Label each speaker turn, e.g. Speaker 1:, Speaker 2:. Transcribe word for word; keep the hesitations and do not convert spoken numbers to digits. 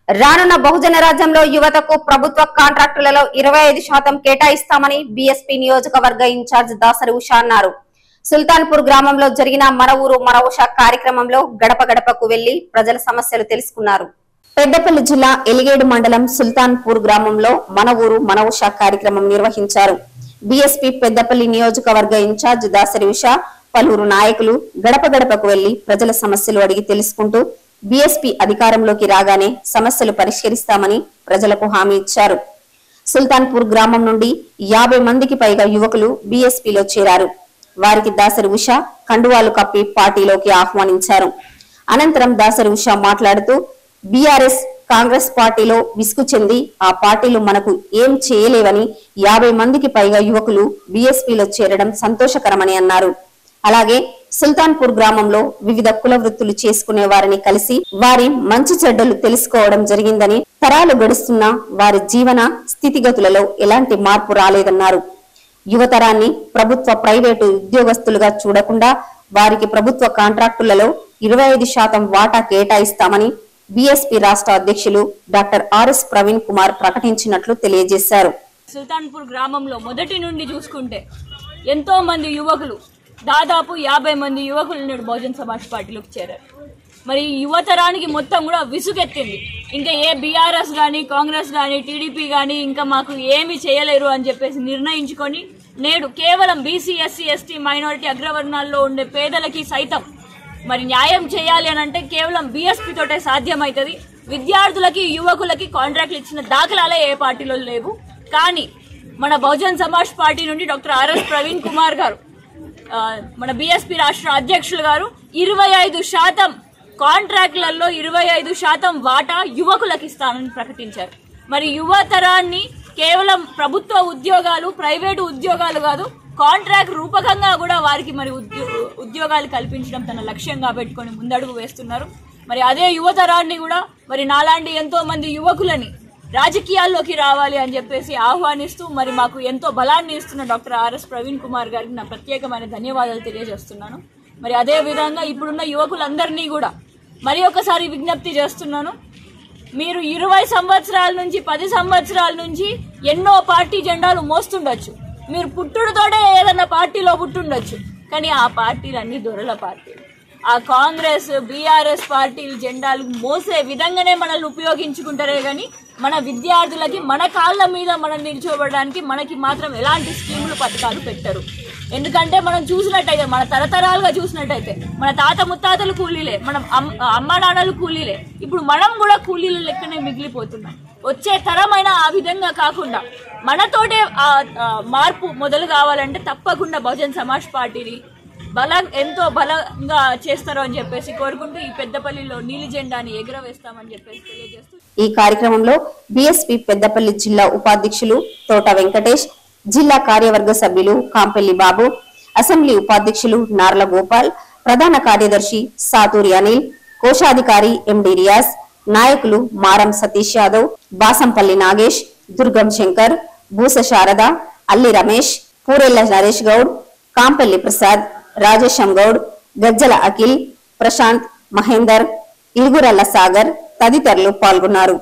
Speaker 1: రానున్న బహుజన రాజ్యంలో యువతకు ప్రభుత్వ కాంట్రాక్టులలో ఇరవై ఐదు శాతం కేటాయిస్తామని బీఎస్పీ నియోజకవర్గ ఇన్ఛార్జ్ దాసరి ఉష అన్నారు. సుల్తాన్పూర్ గ్రామంలో జరిగిన మన ఊరు మన ఉష కార్యక్రమంలో గడప గడపకు వెళ్లి ప్రజల సమస్యలు తెలుసుకున్నారు. పెద్దపల్లి జిల్లా ఎలిగేడు మండలం సుల్తాన్పూర్ గ్రామంలో మన ఊరు మన ఉష కార్యక్రమం నిర్వహించారు. బీఎస్పీ పెద్దపల్లి నియోజకవర్గ ఇన్ఛార్జ్ దాసరి ఉష పలువురు నాయకులు గడప గడపకు వెళ్లి ప్రజల సమస్యలు అడిగి తెలుసుకుంటూ బీఎస్పీ అధికారంలోకి రాగానే సమస్యలు పరిష్కరిస్తామని ప్రజలకు హామీ ఇచ్చారు. సుల్తాన్పూర్ గ్రామం నుండి యాభై మందికి పైగా యువకులు బీఎస్పీలో చేరారు. వారికి దాసరి ఉష కండువాలు కప్పి పార్టీలోకి ఆహ్వానించారు. అనంతరం దాసరి ఉష మాట్లాడుతూ బీఆర్ఎస్ కాంగ్రెస్ పార్టీలో విసుగు చెంది ఆ పార్టీలు మనకు ఏం చేయలేవని యాభై మందికి పైగా యువకులు బీఎస్పీలో చేరడం సంతోషకరమని అన్నారు. అలాగే సుల్తాన్పూర్ గ్రామంలో వివిధ కుల వృత్తులు చేసుకునే వారిని కలిసి వారి మంచి చెడ్డలు తెలుసుకోవడం జరిగిందని, తరాలు గడుస్తున్న వారి జీవన స్థితిగతులలో ఎలాంటి మార్పు రాలేదన్నారు. యువతరాన్ని ప్రభుత్వ ప్రైవేటు ఉద్యోగస్తులుగా చూడకుండా వారికి ప్రభుత్వ కాంట్రాక్టులలో ఇరవై ఐదు శాతం వాటా కేటాయిస్తామని బీఎస్పీ రాష్ట్ర అధ్యక్షులు డాక్టర్ ఆర్ఎస్ ప్రవీణ్ కుమార్ ప్రకటించినట్లు తెలియజేశారు.
Speaker 2: సుల్తాన్పూర్ గ్రామంలో మొదటి నుండి చూసుకుంటే ఎంతో మంది యువకులు, దాదాపు యాభై మంది యువకులు నేడు బహుజన్ సమాజ్ పార్టీలోకి చేరారు. మరి యువతరానికి మొత్తం కూడా విసుగెత్తింది. ఇంకా ఏ బీఆర్ఎస్ గానీ కాంగ్రెస్ గానీ టీడీపీ గానీ ఇంకా మాకు ఏమి చేయలేరు అని చెప్పేసి నిర్ణయించుకొని నేడు కేవలం బీసీ ఎస్సీ ఎస్టీ మైనారిటీ అగ్రవర్ణాల్లో ఉండే పేదలకి సైతం మరి న్యాయం చేయాలి అని అంటే కేవలం బీఎస్పీ తోటే సాధ్యమవుతుంది. విద్యార్థులకి యువకులకి కాంట్రాక్ట్లు ఇచ్చిన దాఖలాలే ఏ పార్టీలో లేవు. కానీ మన బహుజన్ సమాజ్ పార్టీ నుండి డాక్టర్ ఆర్ఎస్ ప్రవీణ్ కుమార్ గారు, మన బీఎస్పీ రాష్ట్ర అధ్యక్షులు గారు ఇరవై ఐదు శాతం కాంట్రాక్టులలో ఇరవై ఐదు శాతం వాటా యువకులకు ఇస్తానని ప్రకటించారు. మరి యువతరాన్ని కేవలం ప్రభుత్వ ఉద్యోగాలు, ప్రైవేటు ఉద్యోగాలు కాదు, కాంట్రాక్ట్ రూపకంగా కూడా వారికి మరి ఉద్యోగాలు కల్పించడం తన లక్ష్యంగా పెట్టుకొని ముందడుగు వేస్తున్నారు. మరి అదే యువతరాన్ని కూడా మరి నాలాంటి ఎంతో మంది యువకులని రాజకీయాల్లోకి రావాలి అని చెప్పేసి ఆహ్వానిస్తూ మరి మాకు ఎంతో బలాన్ని ఇస్తున్న డాక్టర్ ఆర్ఎస్ ప్రవీణ్ కుమార్ గారికి నా ప్రత్యేకమైన ధన్యవాదాలు తెలియజేస్తున్నాను. మరి అదే విధంగా ఇప్పుడున్న యువకులందరినీ కూడా మరి ఒకసారి విజ్ఞప్తి చేస్తున్నాను. మీరు ఇరవై సంవత్సరాల నుంచి పది సంవత్సరాల నుంచి ఎన్నో పార్టీ జెండాలు మోస్తుండొచ్చు. మీరు పుట్టుడుతోటే ఏదన్నా పార్టీలో పుట్టుండొచ్చు. కానీ ఆ పార్టీలన్నీ దొరల పార్టీలు. ఆ కాంగ్రెస్ బీఆర్ఎస్ పార్టీలు జెండాలు మోసే విధంగానే మనల్ని ఉపయోగించుకుంటారే గాని మన విద్యార్థులకి మన కాళ్ళ మీద మనం నిల్చోబడడానికి మనకి మాత్రం ఎలాంటి స్కీములు పథకాలు పెట్టరు. ఎందుకంటే మనం చూసినట్టయితే మన తరతరాలుగా చూసినట్టయితే మన తాత ముత్తాతలు కూలీలే, మనం అమ్మ నాన్నలు కూలీలే. ఇప్పుడు మనం కూడా కూలీల లెక్కనే మిగిలిపోతున్నాం. వచ్చే తరమైనా ఆ విధంగా కాకుండా మనతోటే మార్పు మొదలు కావాలంటే తప్పకుండా బహుజన్ సమాజ్ పార్టీని బలం ఎంతో బలంగా చేస్తారు అని చెప్పేసి కోరుకుంటూ ఈ పెద్దపల్లిలో నీలి జెండాని ఎగురవేస్తామని చెప్పేసి తెలియజేస్తూ
Speaker 1: ఈ కార్యక్రమంలో బీఎస్పీ పెద్దపల్లి జిల్లా ఉపాధ్యక్షులు తోట వెంకటేష్, జిల్లా కార్యవర్గ సభ్యులు కాంపెల్లి బాబు, అసెంబ్లీ ఉపాధ్యక్షులు నార్ల గోపాల్, ప్రధాన కార్యదర్శి సాతూరి అనిల్, కోశాధికారి ఎండి రియాజ్, నాయకులు మారం సతీష్ యాదవ్, బాసంపల్లి నాగేష్, దుర్గం శంకర్, బూస శారద, అల్లి రమేష్, పూరెల్ల నరేష్ గౌడ్, కాంపెల్లి ప్రసాద్, రాజేశం గౌడ్, గజ్జల అఖిల్, ప్రశాంత్, మహేందర్, ఇరుగురల్ల సాగర్ తదితరులు పాల్గొన్నారు.